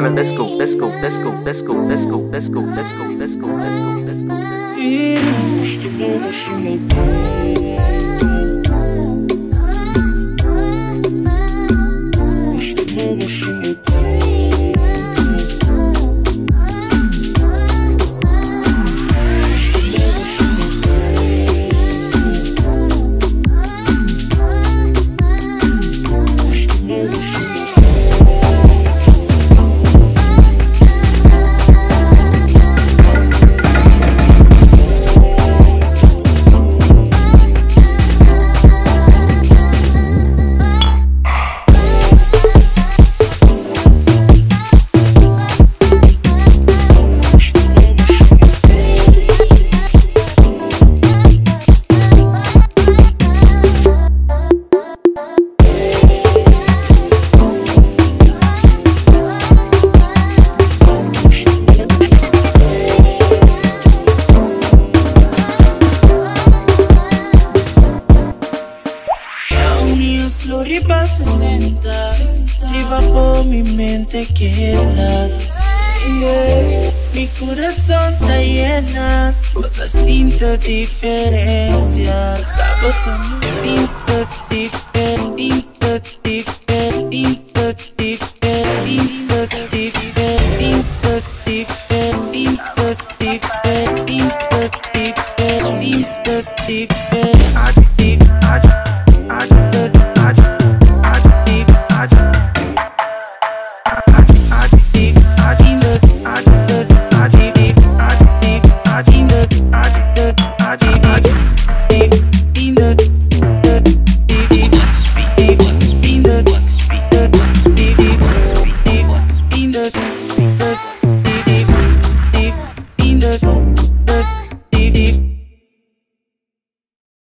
Kevin, let's go, let's go, let's go, let's go, let's go, let's go, let's go, let's go, let's go, let's go, Arriba 60, arriba por mi mente queda. Mi corazón está llena, toda cinta diferencia. Está botando tinta diferente, tinta diferente, tinta diferente, tinta diferente. In the